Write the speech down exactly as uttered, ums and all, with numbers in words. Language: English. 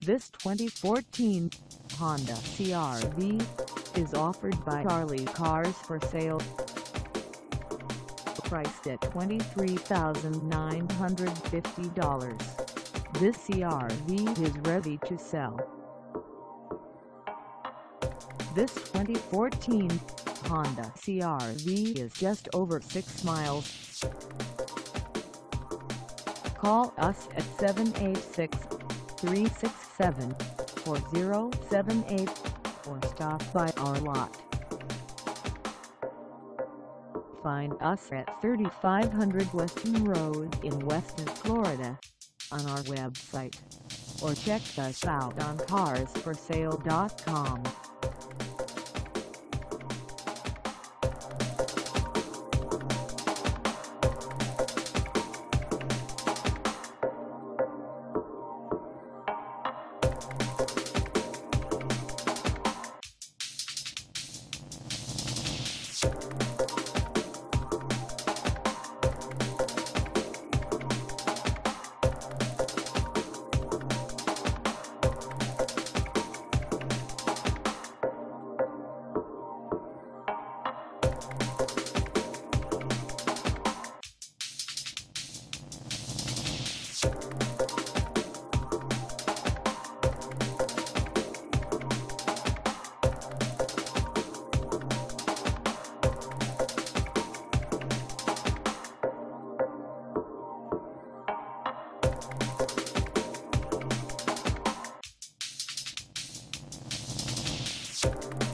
This twenty fourteen Honda C R V is offered by Charlie Cars for Sale. Priced at twenty-three thousand nine hundred fifty dollars, this C R V is ready to sell. This twenty fourteen Honda C R V is just over six miles. Call us at seven eight six, three six seven, four zero seven eight or stop by our lot. Find us at thirty-five hundred Weston Road in Weston, Florida on our website, or check us out on cars for sale dot com. You